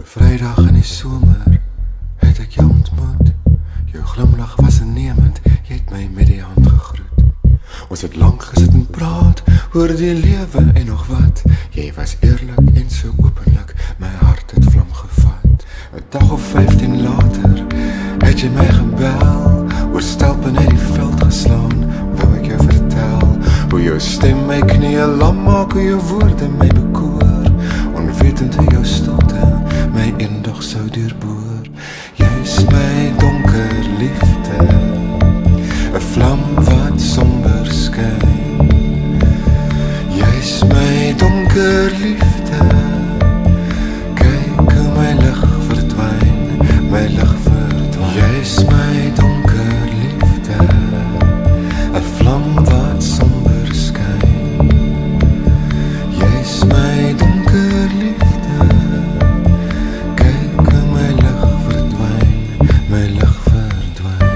Vrydag in die somer het ek jou ontmoet. Jou glimlach was innemend, jy het my met die hand gegroet. Ons het lang gesit en praat oor die lewe en nog wat. Jy was eerlik en so openlik, my hart het vlam gevat. 'n dag of 15 later het jy my gebel, oor stelpen uit die veld geslaan, wou ek jou vertel hoe jou stem my knieë lam maak, hoe jou woorde my bekoor, onwetend hoe jou stilte my eendag sou deurboor. Jy is my donker liefde, 'n vlam wat somber skyn. Jy is my donker liefde, kyk hoe my lig verdwyn, my lig verdwyn. Jy is my donker liefde, 'n vlam wat somber skyn. Jy is my donker liefde, kyk hoe my lig verdwyn, my lig verdwyn.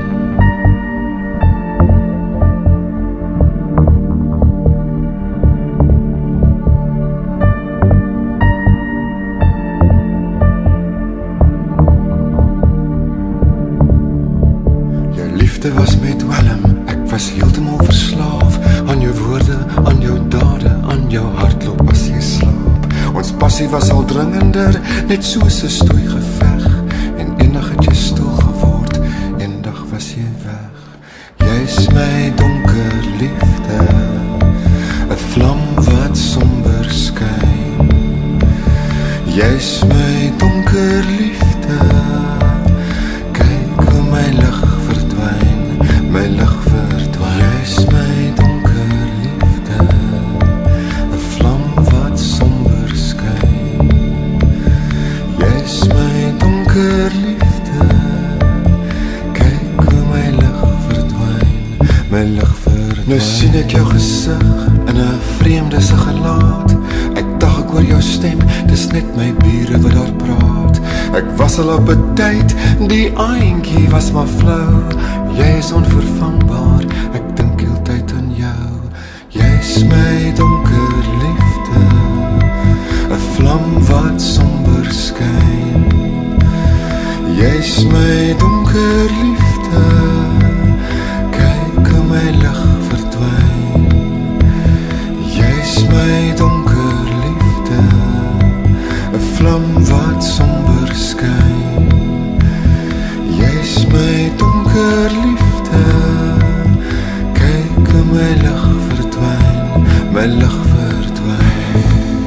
Jou liefde was met dwelm, ek was heeltemal verslaaf aan jou woorde, aan jou dade, aan jou hartloop as jy slaap. Ons passie was al dringender, net soos 'n stoei geveg, en eendag het jy stil geword, eendag was jy weg. Jy is my donker liefde, 'n vlam wat somber skyn. Jy is my donker liefde, kyk hoe my lig verdwyn, my lig verdwyn. Jy is my donker liefde, 'n vlam wat somber skyn. Jy is my donker liefde, kyk hoe my lig verdwyn, my lig verdwyn. Nou sien ek jou gesig in 'n vreemde se gelaat. Ek dink ek hoor jou stem, dis net my bure wat daar praat. Ek was al op 'n tyd, die aantjie was maar flou. Jy is onvervangbaar, ek dink heeltyd aan jou. Jy is my donker liefde, 'n vlam wat somber skyn. Jy is my donker liefde, kyk hoe my lig verdwyn. Jy is my donker liefde, 'n vlam wat somber skyn. Jy is my donker liefde, kyk hoe my lig verdwyn, my lig verdwyn.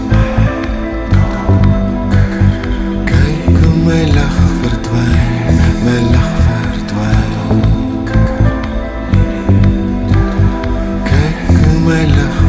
Kyk hoe my lig verdwyn, my lig verdwyn. Kyk hoe my lig